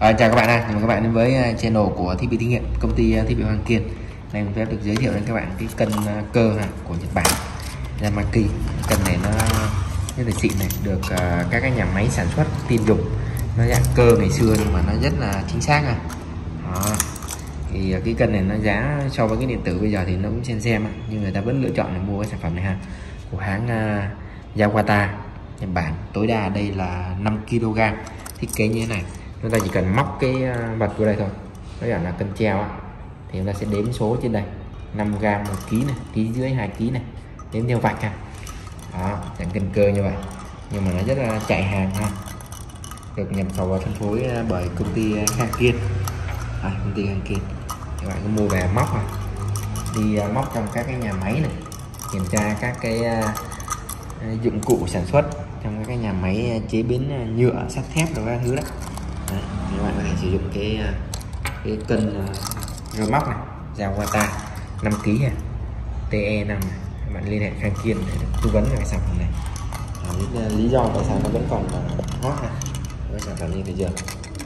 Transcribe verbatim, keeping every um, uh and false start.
À, chào các bạn, chào mừng các bạn đến với channel của thiết bị thí nghiệm công ty thiết bị Hoàng Kiên. Này mình phép được giới thiệu đến các bạn cái cân cơ của Nhật Bản Yamaki. Cân này nó rất là xịn này, được uh, các cái nhà máy sản xuất tin dùng. Nó dạng cơ ngày xưa nhưng mà nó rất là chính xác à. Đó. Thì cái cân này nó giá so với cái điện tử bây giờ thì nó cũng xem xem nhưng người ta vẫn lựa chọn để mua cái sản phẩm này ha, của hãng uh, Yawata Nhật Bản. Tối đa đây là năm ki lô gam, thiết kế như thế này. Chúng ta chỉ cần móc cái vật vô đây thôi, nó gọi là cân treo á, thì chúng ta sẽ đếm số trên đây, năm gam một ký này, ký dưới hai ký này, đếm theo vạch ha. Đó, dạng cân cơ như vậy, nhưng mà nó rất là chạy hàng ha, được nhập khẩu và phân phối bởi công ty Hoàng Kiên. À, công ty Hoàng Kiên, các bạn cứ mua về móc này, đi móc trong các cái nhà máy này, kiểm tra các cái uh, dụng cụ sản xuất trong các cái nhà máy chế biến nhựa, sắt thép rồi các thứ đó. Đấy, các bạn có thể sử dụng cái cái cân uh, rơ móc này, Yawata năm ký này, T E năm này. Các bạn liên hệ Hoàng Kiên để tư vấn về cái sản phẩm này. À, lý, lý do tại sao nó vẫn còn uh, hot này, với sản phẩm như thế giờ.